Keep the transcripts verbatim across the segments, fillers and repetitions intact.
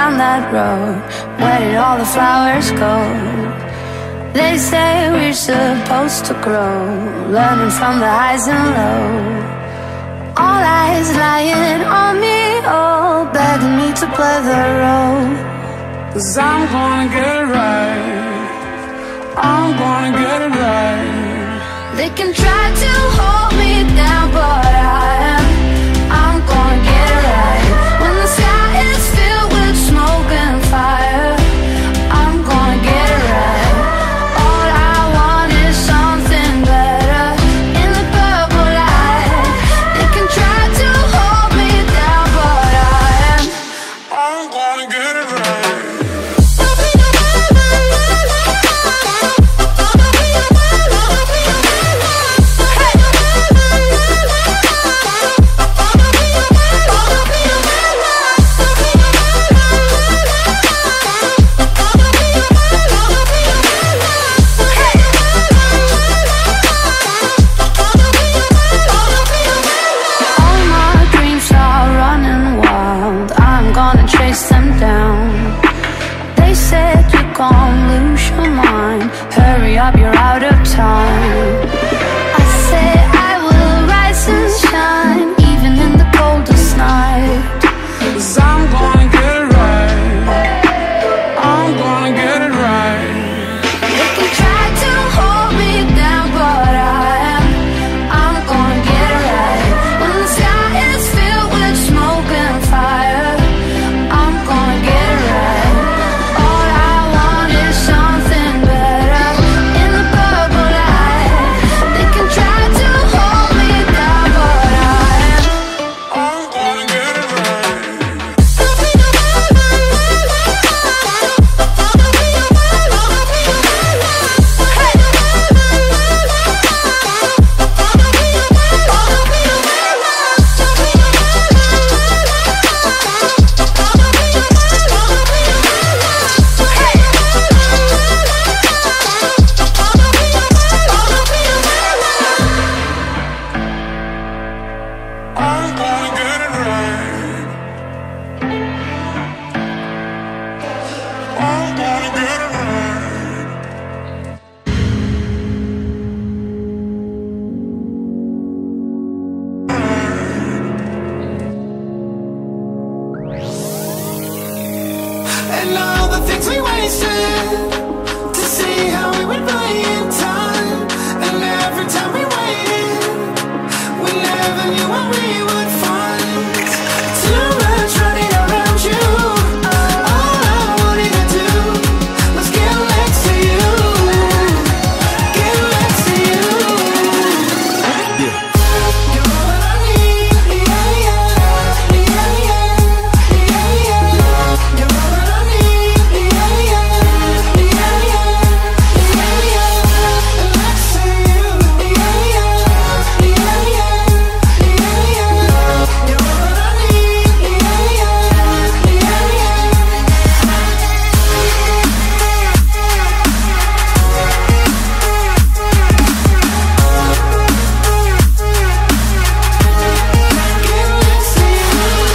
down that road. Where did all the flowers go? They say we're supposed to grow, learning from the highs and lows. All eyes lying on me, all begging me to play the role. 'Cause I'm gonna get it right, I'm gonna get it right. They can try to hold me down, but I am, I'm gonna get it right. When the sky is filled with smoke and fire, I'm gonna get it right. All I want is something better in the purple light. They can try to hold me down, but I am, I'm gonna get it right. Hurry up, you're out of time. I say I will rise and shine, even in the coldest night. 'Cause I'm gonna get it right, I'm gonna get it right. They can try to hold me down, but I am, I'm gonna get it right. When the sky is filled with smoke and fire, I'm gonna get it right. All I want is something better in the purple light. They can try to hold me down, but I am, I'm gonna get it right. I'm gonna get it right, I'm gonna get it right. And all the things we wasted to see how we would play in time. And every time we waited, we never knew what we would find. Too much running around you, all I wanted to do was get next to you, get next to you. You're all I need, yeah, yeah, yeah, yeah, yeah, yeah. You're all I need, yeah, yeah, yeah, yeah, yeah, yeah. And next to you, yeah, yeah, yeah, yeah, yeah, yeah. You're all I need, yeah, yeah, yeah, yeah. Get next to you.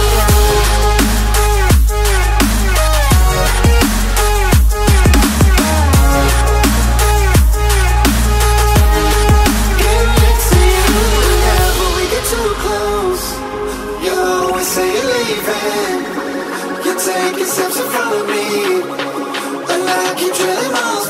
Get next to you. Whenever we get too close, you always say you're leaving. You're taking steps in front of me, and I keep drilling miles